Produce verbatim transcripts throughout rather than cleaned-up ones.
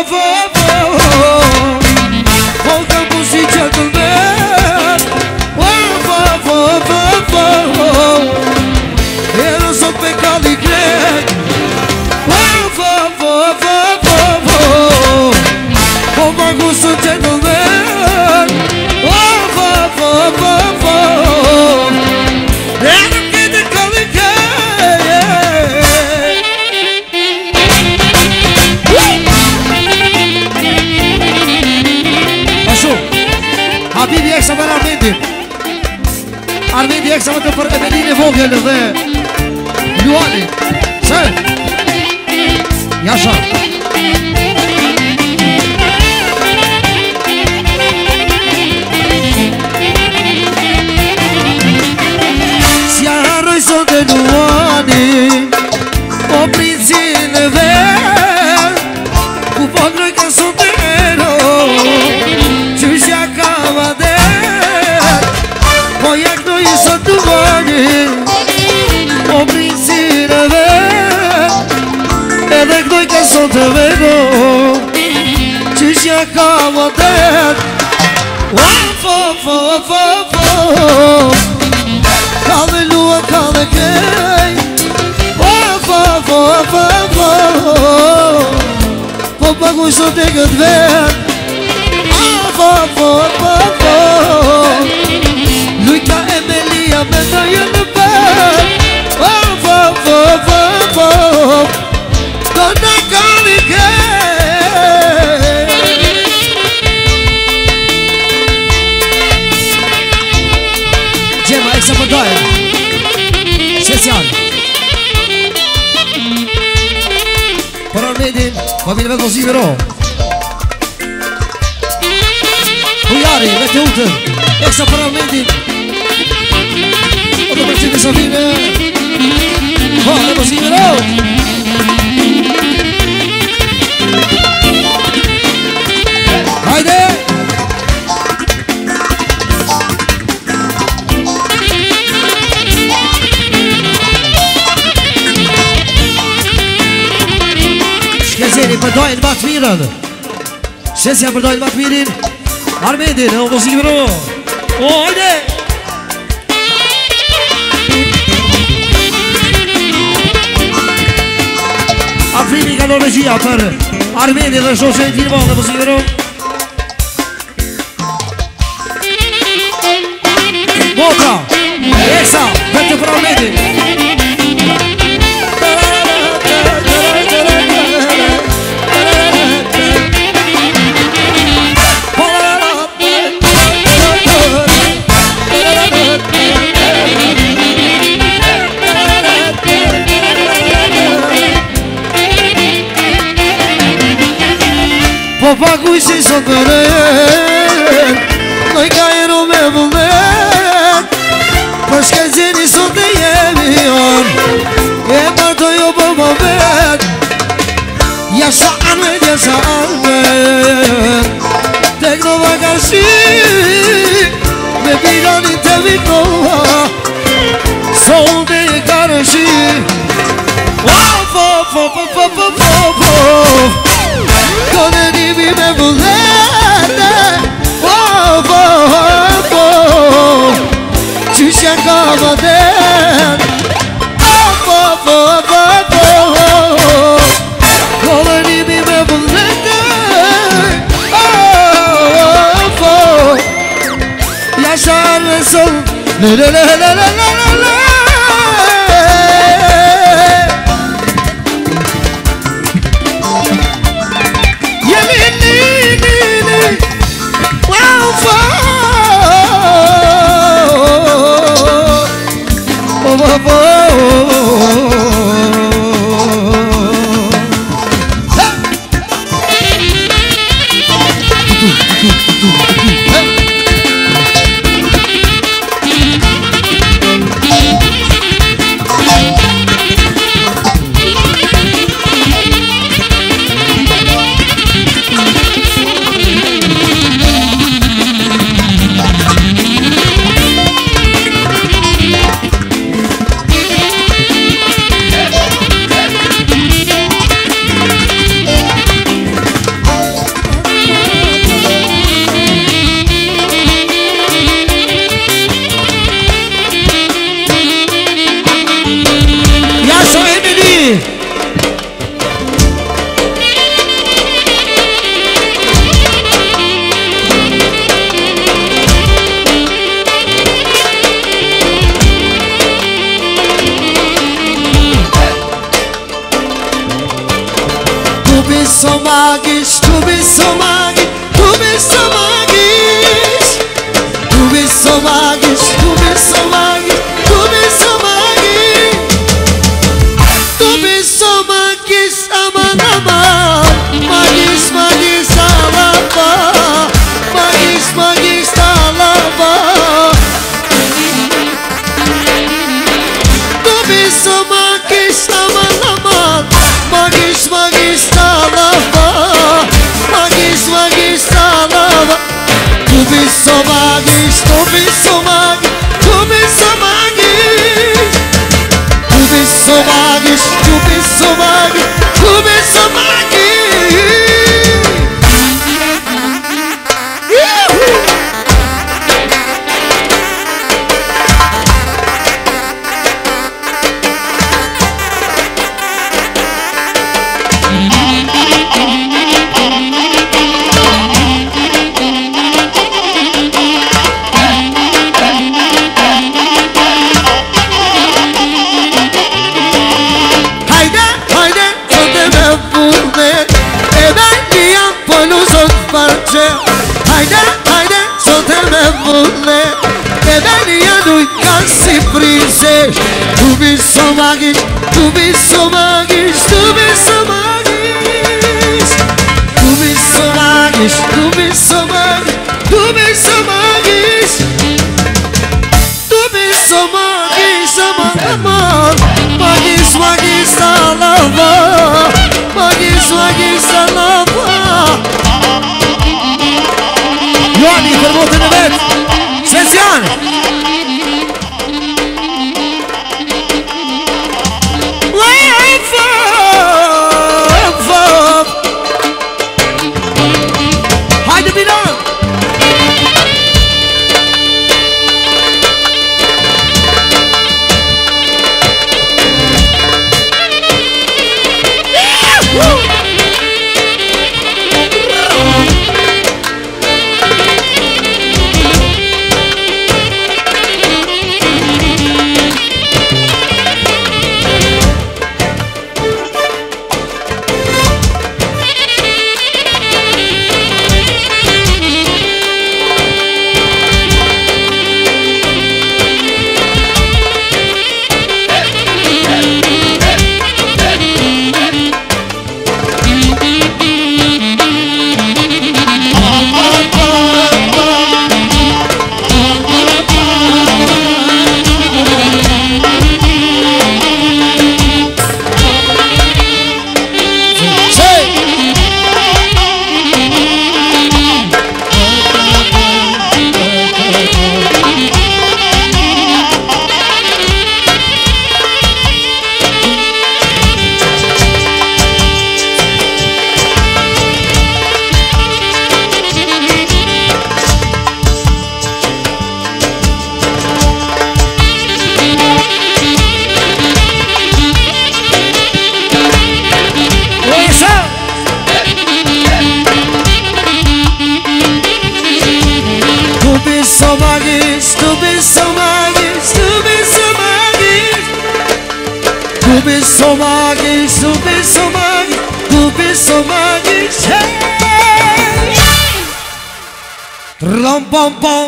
Armeni Exa më të për Evelin e Vogel dhe Luani. Se Jasha Si arroj sot e Luani O princin e ver Ku podroj ka sot e ero Qyshja ka vader Po jak no i sot të vani O princin e ver Edhe këdoj ka sot e vero Qyshja ka vader Of, of, of, of, of Ka dhe lua, ka dhe kej Of, of, of, of, of Po paguj sot e këtë vet Of, of, of, of, of Lujta Emelia me të jënë në për Of, of, of, of, of Do në ka dhe kej Gjema, eksa për dojë Special Për Armedin, familje vetë mozime ro Hujari, vetë utën Eksa për Armedin O të përqit e Safine Ha, vetë mozime ro Hajde Shkezeni përdojnë më të mirën Shkezja përdojnë më të mirin Armedin, o muzikë ro O, hajde Afrimi ka Norvegjia për Armedin dhe shoshe e firma dhe muzikë ro Moka, Eksa, vete për Armedin Po paguj si sot të rejt Nëj ka jero me vëllet Për shkenzini sot e jemi on E marto jo për më vet Jasha Armed, jasha Armed Tek në vakashi Me pirani të vitova Sol dhe e karëshi Of, of, of, of, of, of, of Kone nimi me vëllete Oh, oh, oh, oh Qyshja ka vader Oh, oh, oh, oh, oh Kone nimi me vëllete Oh, oh, oh Jasha arme sol Le, le, le, le, le, le, le, le bist so magisch, du bist so magisch, du bist so magisch. Du bist so magisch, du bist so magisch, du bist so magisch. Du bist so magisch, aman aman. Magisch, magisch, alaba. Magisch, magisch, alaba. Du bist so magisch, aman aman. Magisch, magisch, alaba. Magisch, magisch, alaba. Du bist so magisch, du bist so magisch, du bist so magisch. Du bist so magisch, du bist so magisch, du bist so magisch. Juhu! Haydi haydi soltame bulle e beni yanui casi prise. Tu bist so magisch, du bist so magisch, du bist so magisch. Du bist so magisch, du bist so magisch, du bist so magisch. Du bist so magisch, aman aman. Magisch, magisch, alava. Magisch, magisch, alava. Ioani, fermote de vet, sesiane. Haide Bilan. Du bist so magisch, du bist so magisch, du bist so magisch, hey! Rom pom pom.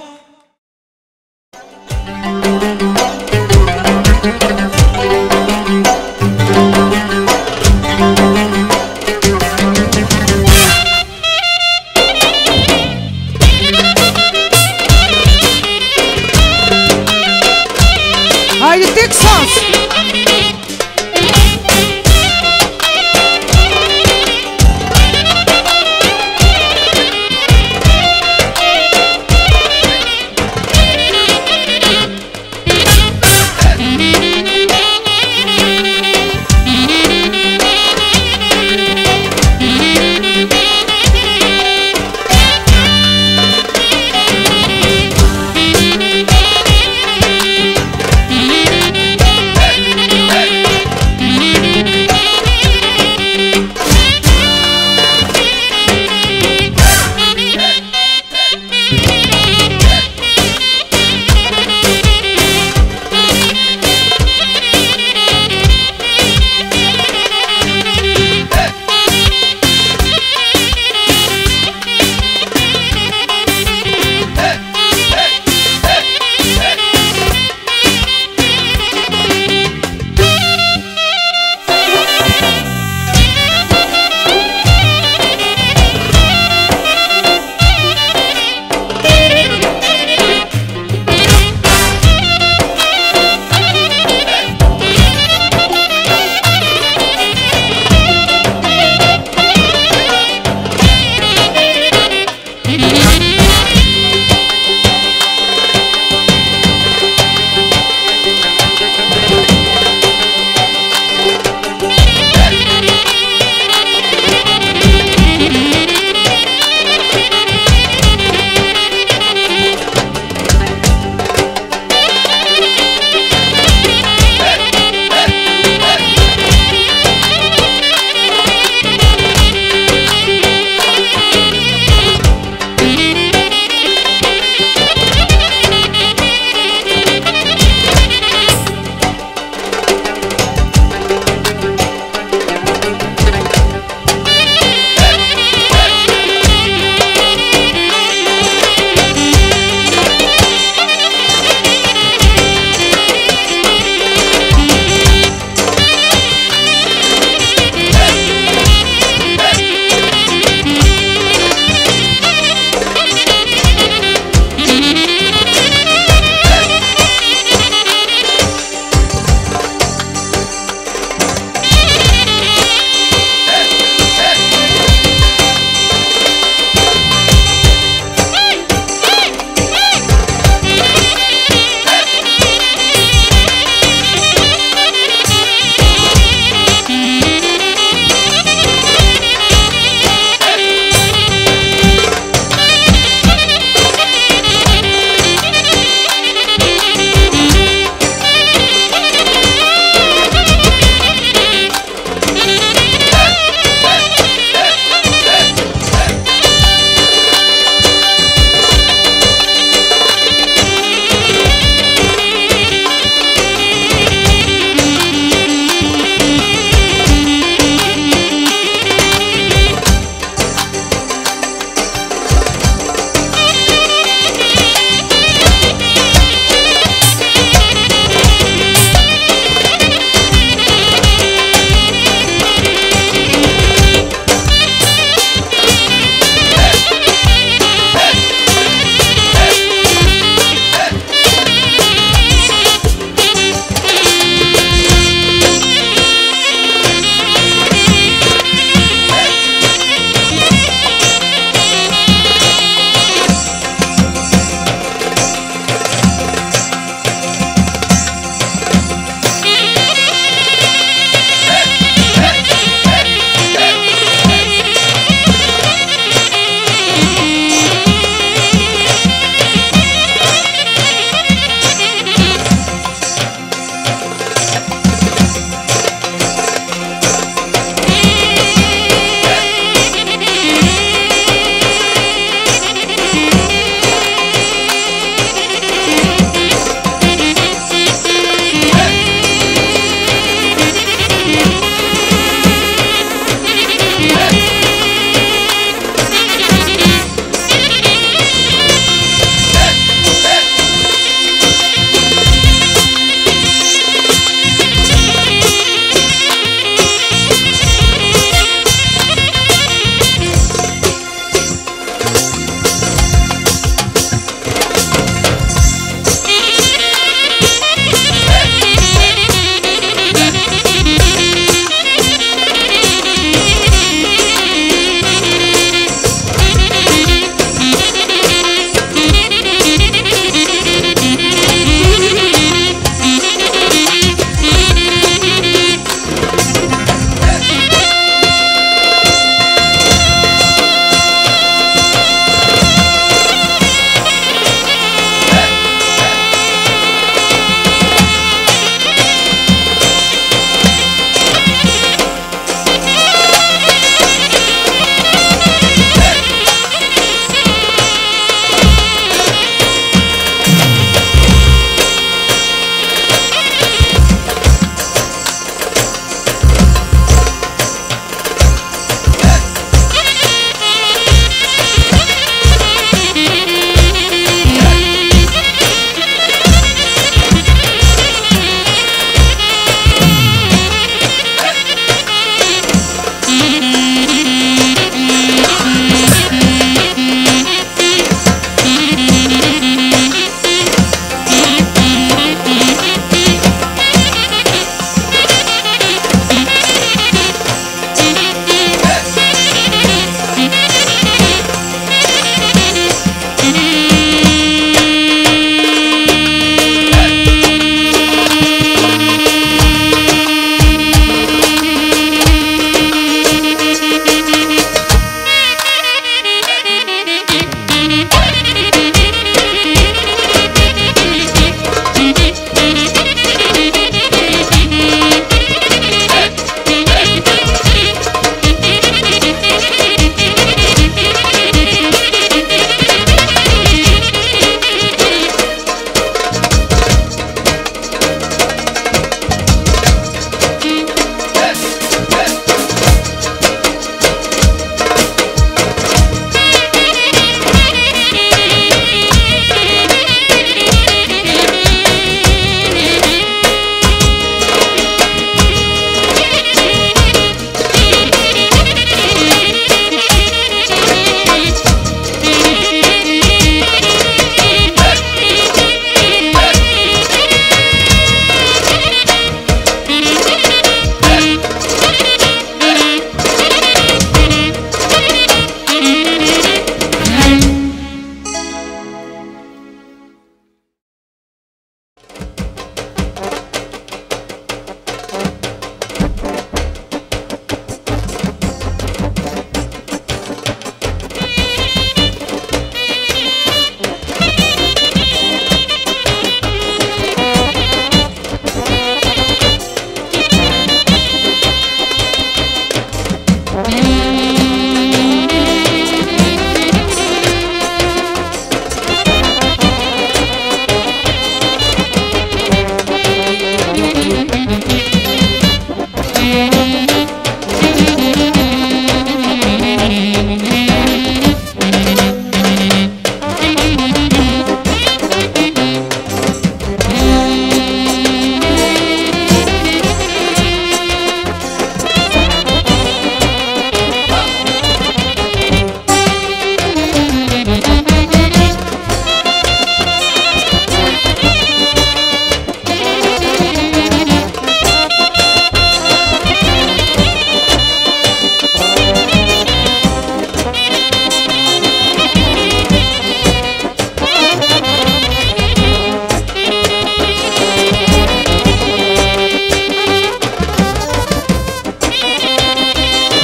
Haydi Texas.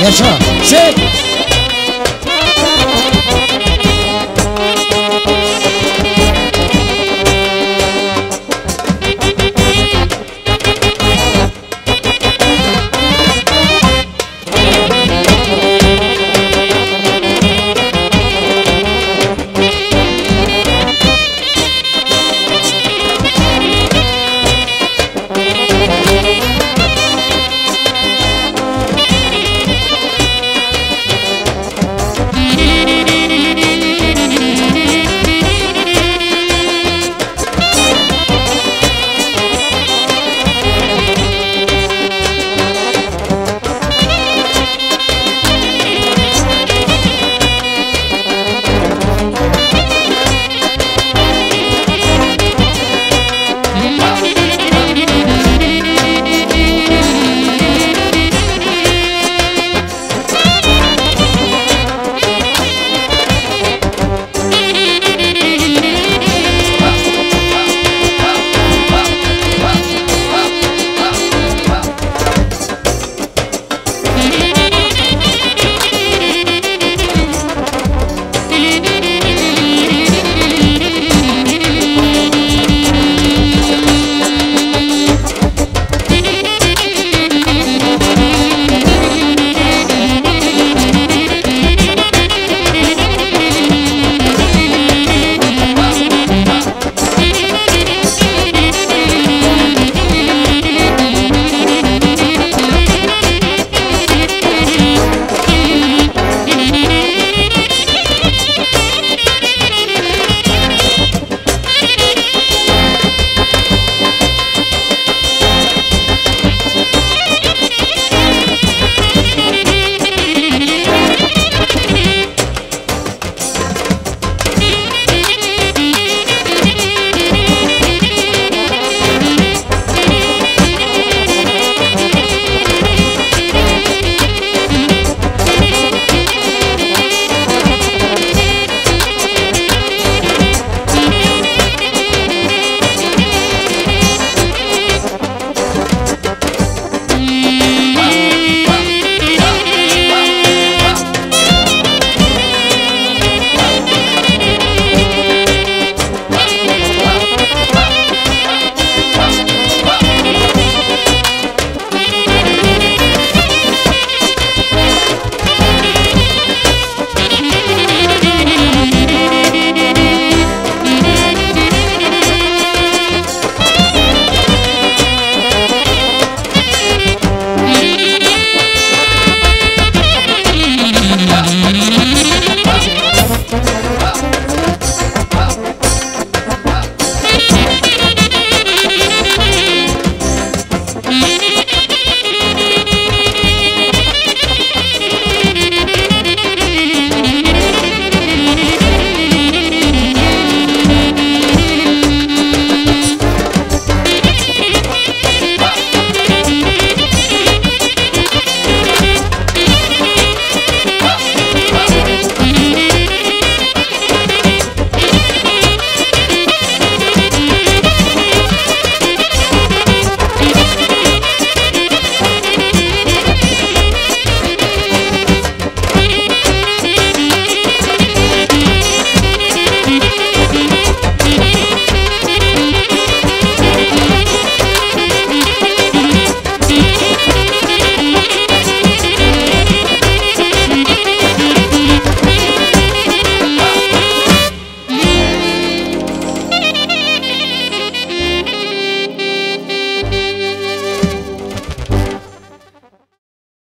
E așa, se